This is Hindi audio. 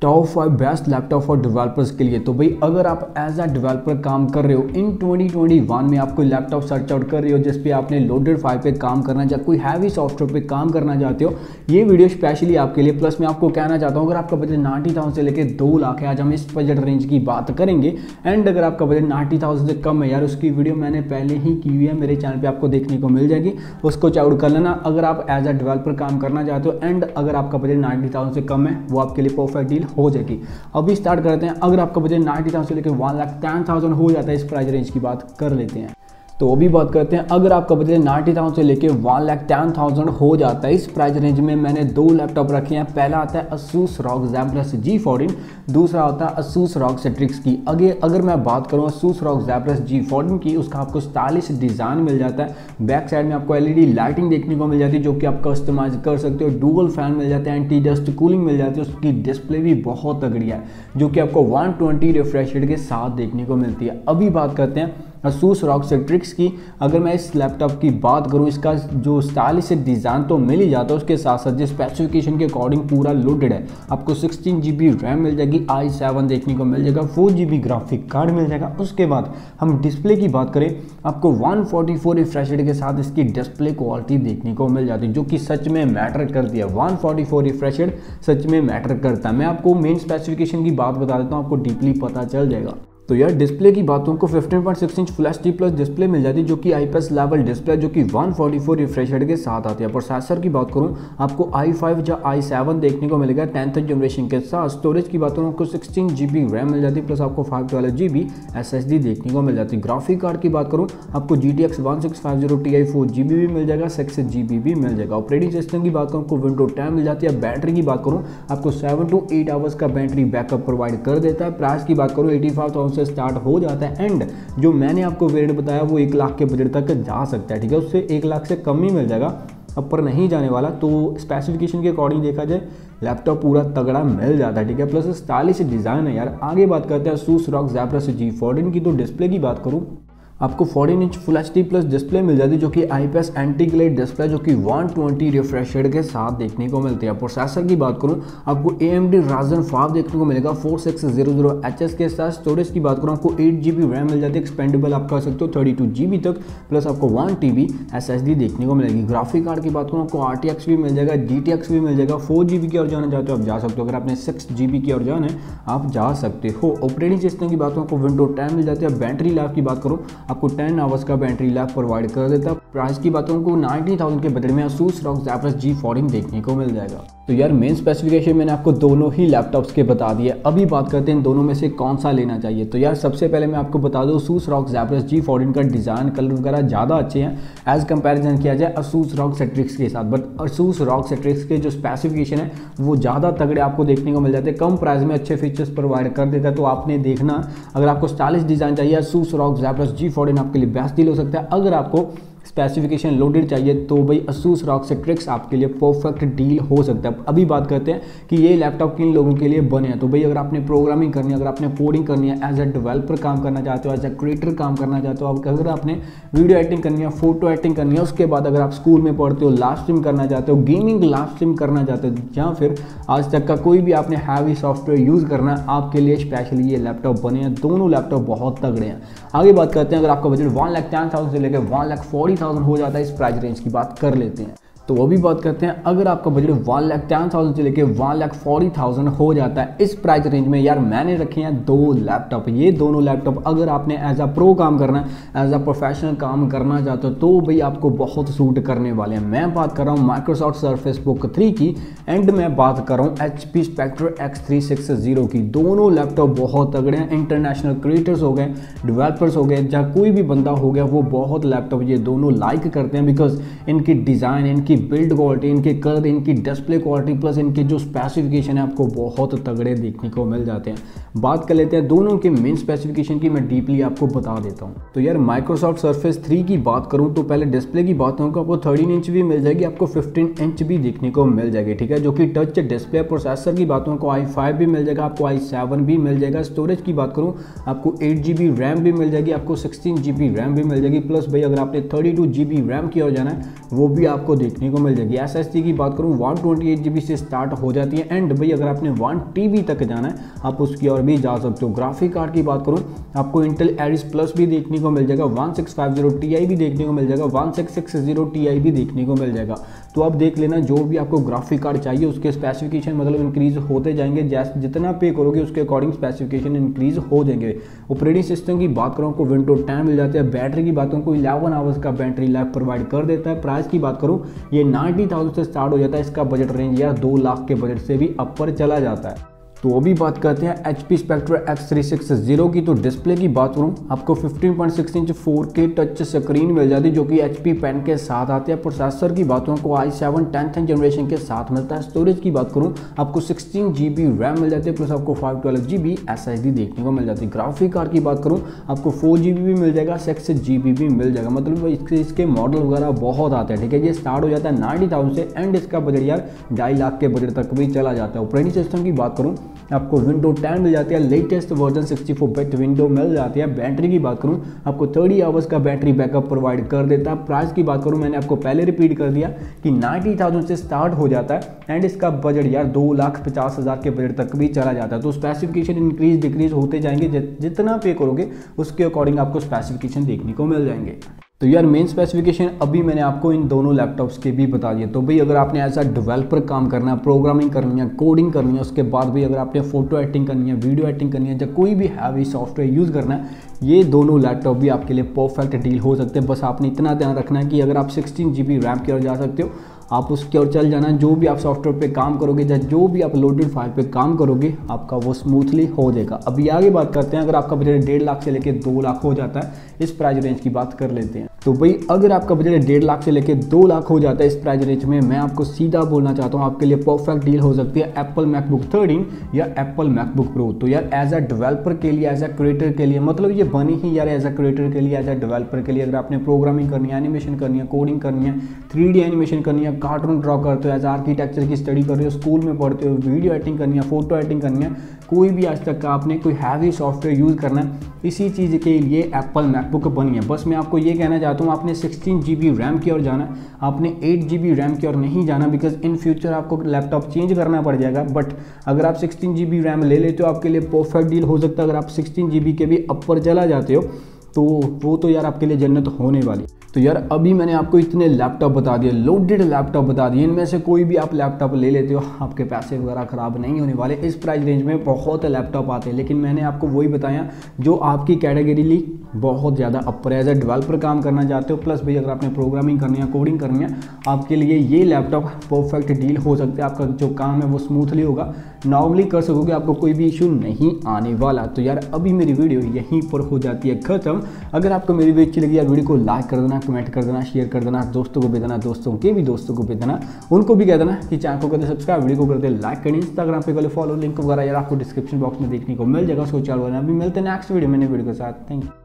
Top 5 best laptop for developers के लिए। तो भाई अगर आप एज अ डेवलपर काम कर रहे हो इन 2021 में, आप कोई लैपटॉप सर्च आउट कर रहे हो जिस पे आपने लोडेड 5 पे काम करना चाहते, कोई हैवी सॉफ्टवेयर पे काम करना चाहते हो, ये वीडियो स्पेशली आपके लिए। प्लस मैं आपको कहना चाहता हूँ अगर आपका बजट 90,000 से लेकर 2 लाख है, आज हम इस बजट रेंज की बात करेंगे। एंड अगर आपका बजट 90,000 से कम है यार, उसकी वीडियो मैंने पहले ही की हुई है, मेरे चैनल पर आपको देखने को मिल जाएगी, उसको चेकआउट कर लेना अगर आप एज अ डेवलपर काम करना चाहते हो। एंड अगर आपका बजट 90,000 से कम है, वो आपके लिए परफेक्ट डील हो जाएगी। अभी स्टार्ट करते हैं। अगर आपका बजट 90,000 से लेकर 1,10,000 हो जाता है, इस प्राइस रेंज की बात कर लेते हैं। तो अभी बात करते हैं, अगर आपका बजट 90,000 से लेकर 1,10,000 हो जाता है, इस प्राइस रेंज में मैंने 2 लैपटॉप रखे हैं। पहला आता है Asus ROG Zephyrus G14, दूसरा होता है Asus ROG Strix की। अगर मैं बात करूं Asus ROG Zephyrus G14 की, उसका आपको स्टाइलिश डिज़ाइन मिल जाता है। बैक साइड में आपको LED लाइटिंग देखने को मिल जाती है जो कि आप कस्टमाइज कर सकते हो। डुअल फैन मिल जाते हैं, एंटी डस्ट कूलिंग मिल जाती है। उसकी डिस्प्ले भी बहुत तगड़ी है जो कि आपको 120 रिफ्रेश रेट के साथ देखने को मिलती है। अभी बात करते हैं Asus ROG Strix की। अगर मैं इस लैपटॉप की बात करूं, इसका जो स्टाइलिश डिज़ाइन तो मिल ही जाता है, उसके साथ साथ जो स्पेसिफिकेशन के अकॉर्डिंग पूरा लोडेड है। आपको 16 GB रैम मिल जाएगी, i7 देखने को मिल जाएगा, 4 GB ग्राफिक कार्ड मिल जाएगा। उसके बाद हम डिस्प्ले की बात करें, आपको 144 रिफ्रेश रेट के साथ इसकी डिस्प्ले क्वालिटी देखने को मिल जाती है जो कि सच में मैटर करती है। 144 रिफ्रेश रेट सच में मैटर करता है। मैं आपको मेन स्पेसिफिकेशन की बात बता देता हूँ, आपको डीपली पता चल जाएगा। तो यार डिस्प्ले की बात को 15.6 inch full HD plus display मिल जाती है जो कि IPS लेवल डिस्प्ले जो कि 144 रिफ्रेश रेट के साथ आती है। प्रोसेसर की बात करूं, आपको i5 या i7 देखने को मिलेगा 10th जनरेशन के साथ। स्टोरेज की बात करूं, आपको 16 GB रैम मिल जाती है, प्लस आपको 512 GB SSD देखने को मिल जाती है। ग्राफिक कार्ड की बात करूं, आपको GTX 1650 Ti 4 GB भी मिल जाएगा, 6 GB भी मिल जाएगा। ऑपरेटिंग सिस्टम की बात करूं, आपको Windows 10 मिल जाती है। बैटरी की बात करूं, आपको 7 to 8 आवर्स का बैटरी बैकअप प्रोवाइड कर देता है। प्राइस की बात करूं 85,000 से स्टार्ट हो जाता है। एंड जो मैंने आपको वेरिएंट बताया वो 1 लाख के बजट तक जा सकता है, ठीक है, उससे 1 लाख से कम ही मिल जाएगा, ऊपर नहीं जाने वाला। तो स्पेसिफिकेशन के अकॉर्डिंग देखा जाए लैपटॉप पूरा तगड़ा मिल जाता है, ठीक है, प्लस स्टाइलिश डिज़ाइन है यार। आगे बात करते हैं Asus ROG Zephyrus G14 की। तो डिस्प्ले की बात करूँ, आपको 14 inch full HD plus display मिल जाती है जो कि IPS एंटी ग्लेड डिस्प्ले जो कि 120 रिफ्रेश रेट के साथ देखने को मिलती है। प्रोसेसर की बात करूं, आपको AMD Ryzen 5 देखने को मिलेगा 4600HS के साथ। स्टोरेज की बात करूं, आपको 8 GB रैम मिल जाती है, एक्सपेंडेबल आप कर सकते हो 32 GB तक, प्लस आपको 1 TB SSD देखने को मिलेगी। ग्राफिक कार्ड की बात करूँ, आपको RTX भी मिल जाएगा, GTX भी मिल जाएगा। 4 GB की और जाना चाहते हो आप जा सकते हो, अगर आपने 6 GB की और जाना है आप जा सकते हो। ऑपरेटिंग सिस्टम की बात करूँ, आपको Windows 10 मिल जाती है। बैटरी लाइफ की बात करूँ, आपको 10 आवर्स का बैटरी लाइफ प्रोवाइड कर देता है। प्राइस की बात करूं, 90,000 के बजट में Asus ROG Zephyrus G14 देखने को मिल जाएगा। तो यार मेन स्पेसिफिकेशन मैंने आपको दोनों ही लैपटॉप्स के बता दिए। अभी बात करते हैं दोनों में से कौन सा लेना चाहिए। तो यार सबसे पहले मैं आपको बता दूं, Asus ROG Zephyrus G14 का डिज़ाइन कलर वगैरह ज़्यादा अच्छे हैं एज कंपैरिजन किया जाए Asus ROG Strix के साथ। बट Asus ROG Strix के जो स्पेसिफिकेशन है वो ज़्यादा तगड़े आपको देखने को मिल जाते हैं, कम प्राइस में अच्छे फीचर्स प्रोवाइड कर देता है। तो आपने देखना, अगर आपको स्टाइलिश डिज़ाइन चाहिए Asus ROG Zephyrus G14 आपके लिए बेस्ट डील हो सकता है। अगर आपको स्पेसिफिकेशन लोडेड चाहिए तो भाई Asus ROG Strix आपके लिए परफेक्ट डील हो सकता है। अभी बात करते हैं कि ये लैपटॉप किन लोगों के लिए बने हैं। तो भाई अगर आपने प्रोग्रामिंग करनी है, अगर आपने कोडिंग करनी है, एज अ डेवलपर काम करना चाहते हो, एज अ क्रिएटर काम करना चाहते हो, अगर आपने वीडियो एडिटिंग करनी है, फोटो एडिटिंग करनी है, उसके बाद अगर आप स्कूल में पढ़ते हो, लाइव स्ट्रीम करना चाहते हो, गेमिंग लाइव स्ट्रीम करना चाहते हो, या फिर आज तक का कोई भी आपने हैवी सॉफ्टवेयर यूज़ करना है, आपके लिए स्पेशली ये लैपटॉप बने हैं। दोनों लैपटॉप बहुत तगड़े हैं। आगे बात करते हैं, अगर आपका बजट 1,10,000 से लेकर 1,40,000 हो जाता है, इस प्राइस रेंज की बात कर लेते हैं। तो वो भी बात करते हैं, अगर आपका बजट 1,10,000 से लेकर 1,40,000 हो जाता है, इस प्राइस रेंज में यार मैंने रखे हैं 2 लैपटॉप। ये दोनों लैपटॉप अगर आपने एज अ प्रो काम करना है, एज अ प्रोफेशनल काम करना चाहते हो, तो भाई आपको बहुत सूट करने वाले हैं। मैं बात कर रहा हूँ Microsoft Surface Book 3 की, एंड मैं बात कर रहा हूँ HP Spectre X360 की। दोनों लैपटॉप बहुत तगड़े हैं। इंटरनेशनल क्रिएटर्स हो गए, डेवलपर्स हो गए, जहाँ कोई भी बंदा हो गया, वो बहुत लैपटॉप ये दोनों लाइक करते हैं, बिकॉज इनकी डिज़ाइन, इनकी बिल्ड क्वालिटी, इनके कलर, इनकी डिस्प्ले क्वालिटी, प्लस इनके जो स्पेसिफिकेशन है आपको बहुत तगड़े देखने को मिल जाते हैं। बात कर लेते हैं दोनों के मेन स्पेसिफिकेशन की, मैं डीपली आपको बता देता हूं। तो यार Microsoft Surface 3 की बात करूं तो पहले डिस्प्ले की बात करूं, आपको 13 इंच भी मिल जाएगी, आपको 15 इंच भी देखने को मिल जाएगी, ठीक है, जो कि टच डिस्प्ले। प्रोसेसर की बात करूं, आपको i5 भी मिल जाएगा, आपको i7 भी मिल जाएगा। स्टोरेज की बात करूं, आपको 8 GB रैम भी मिल जाएगी, आपको 16 GB रैम भी मिल जाएगी, प्लस भाई अगर आपने 32 GB रैम की ओर जाना है वो भी आपको देखने देखने को मिल जाएगी। SSD की बात करूँ 128 GB से स्टार्ट हो जाती है एंड भाई अगर आपने 1 TB तक जाना है आप उसकी और भी जा सकते हो। ग्राफिक कार्ड की बात करूँ आपको इंटेल एरिस प्लस भी देखने को मिल जाएगा, 1650 Ti भी देखने को मिल जाएगा, 1660 Ti भी देखने को मिल जाएगा। तो आप देख लेना जो भी आपको ग्राफिक कार्ड चाहिए उसके स्पेसिफिकेशन मतलब इंक्रीज होते जाएंगे, जैसे जितना पे करोगे उसके अकॉर्डिंग स्पेसिफिकेशन इंक्रीज हो जाएंगे। ऑपरेटिंग सिस्टम की बात करूँ आपको विंडोज 10 मिल जाता है। बैटरी की बात करूँ को 11 आवर्स का बैटरी लाइफ प्रोवाइड कर देता है। प्राइस की बात करूँ ये 90,000 से स्टार्ट हो जाता है। इसका बजट रेंज यार 2 लाख के बजट से भी अपर चला जाता है। तो अभी बात करते हैं HP Spectre X360 की। तो डिस्प्ले की बात करूँ आपको 15.6 इंच 4K टच स्क्रीन मिल जाती है जो कि HP पेन के साथ आते हैं। प्रोसेसर की बात करूँ को i7 10th जनरेशन के साथ मिलता है। स्टोरेज की बात करूँ आपको 16 GB रैम मिल जाती है प्लस आपको 512 GB SSD देखने को मिल जाती है। ग्राफिक कार्ड की बात करूँ आपको 4 GB भी मिल जाएगा, 6 GB भी मिल जाएगा, मतलब इसके मॉडल वगैरह बहुत आते हैं। ठीक है, ये स्टार्ट हो जाता है 90,000 से एंड इसका बजट यार 2.5 लाख के बजट तक भी चला जाता है। ऑपरेटिंग सिस्टम की बात करूँ आपको विंडोज 10 मिल जाती है, लेटेस्ट वर्जन 64 बिट विंडो मिल जाती है। बैटरी की बात करूं आपको 30 आवर्स का बैटरी बैकअप प्रोवाइड कर देता है। प्राइस की बात करूं मैंने आपको पहले रिपीट कर दिया कि 90,000 से स्टार्ट हो जाता है एंड इसका बजट यार 2,50,000 के बजट तक भी चला जाता है। तो स्पेसिफिकेशन इंक्रीज डिक्रीज होते जाएंगे, जितना पे करोगे उसके अकॉर्डिंग आपको स्पेसिफिकेशन देखने को मिल जाएंगे। तो यार मेन स्पेसिफिकेशन अभी मैंने आपको इन दोनों लैपटॉप्स के भी बता दिए। तो भाई अगर आपने एज अ डेवलपर काम करना है, प्रोग्रामिंग करनी है, कोडिंग करनी है, उसके बाद भी अगर आपने फोटो एडिटिंग करनी है, वीडियो एडिटिंग करनी है या कोई भी हैवी सॉफ्टवेयर यूज़ करना है, ये दोनों लैपटॉप भी आपके लिए परफेक्ट डील हो सकते हैं। बस आपने इतना ध्यान रखना है कि अगर आप 16 GB रैम की ओर जा सकते हो आप उसकी ओर चल जाना। जो भी आप सॉफ्टवेयर पे काम करोगे या जो भी आप लोडेड फाइल पे काम करोगे आपका वो स्मूथली हो जाएगा। अभी आगे बात करते हैं, अगर आपका बजट 1.5 लाख से लेकर 2 लाख हो जाता है, इस प्राइस रेंज की बात कर लेते हैं। तो भाई अगर आपका बजट 1.5 लाख से लेकर 2 लाख हो जाता है इस प्राइस रेंज में, मैं आपको सीधा बोलना चाहता हूँ आपके लिए परफेक्ट डील हो सकती है एप्पल मैकबुक 13 या एप्पल मैकबुक प्रो। तो यार एज अ डेवलपर के लिए, एज अ क्रिएटर के लिए, मतलब ये बनी ही यार एज अ क्रिएटर के लिए, एज अ डेवलपर के लिए। अगर आपने प्रोग्रामिंग करनी है, एनिमेशन करनी है, कोडिंग करनी है, 3D एनिमेशन करनी है, कार्टून ड्रॉ करते हो, एज आर्किटेक्चर की स्टडी कर रहे हो, स्कूल में पढ़ते हो, वीडियो एडिटिंग करनी है, फोटो एडिटिंग करनी है, कोई भी आज तक का आपने कोई हैवी सॉफ्टवेयर यूज़ करना है, इसी चीज़ के लिए एप्पल मैकबुक बनी है। बस मैं आपको ये कहना चाहता हूँ आपने 16 GB रैम की ओर जाना, आपने 8 GB रैम की ओर नहीं जाना, बिकॉज इन फ्यूचर आपको लैपटॉप चेंज करना पड़ जाएगा। बट अगर आप 16 GB रैम ले लेते हो आपके लिए परफेक्ट डील हो सकता है। अगर आप 16 GB के भी अपर चला जाते हो तो वो तो यार आपके लिए जन्नत होने वाली। तो यार अभी मैंने आपको इतने लैपटॉप बता दिए, लोडेड लैपटॉप बता दिए, इनमें से कोई भी आप लैपटॉप ले लेते हो आपके पैसे वगैरह ख़राब नहीं होने वाले। इस प्राइस रेंज में बहुत लैपटॉप आते हैं, लेकिन मैंने आपको वही बताया जो आपकी कैटेगरी बहुत ज़्यादा अपर है। एज ए डेवलपर काम करना चाहते हो, प्लस भाई अगर आपने प्रोग्रामिंग करनी है, कोडिंग करनी है, आपके लिए ये लैपटॉप परफेक्ट डील हो सकता है। आपका जो काम है वो स्मूथली होगा, नॉर्मली कर सकोगे, आपको कोई भी इशू नहीं आने वाला। तो यार अभी मेरी वीडियो यहीं पर हो जाती है ख़त्म। अगर आपको मेरी वीडियो अच्छी लगी यार वीडियो को लाइक कर देना, कमेंट कर देना, शेयर कर देना, दोस्तों को भी देना, दोस्तों के भी दोस्तों को भी देना, उनको भी कह देना कि चैनल को कर दे सब्सक्राइब, वीडियो को कर दे लाइक करनी, इंस्टाग्राम पे कर फॉलो, लिंक वगैरह यार आपको डिस्क्रिप्शन बॉक्स में देखने को मिल जाएगा, उसको चालू करना। अभी मिलते हैं नेक्स्ट वीडियो में नई वीडियो के साथ। Thank you.